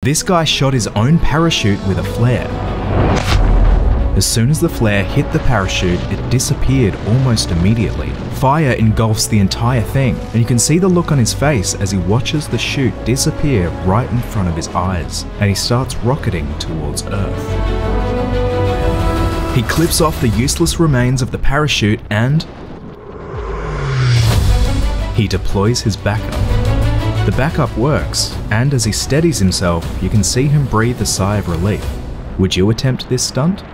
This guy shot his own parachute with a flare. As soon as the flare hit the parachute, it disappeared almost immediately. Fire engulfs the entire thing, and you can see the look on his face as he watches the chute disappear right in front of his eyes, and he starts rocketing towards Earth. He clips off the useless remains of the parachute and he deploys his backup. The backup works, and as he steadies himself, you can see him breathe a sigh of relief. Would you attempt this stunt?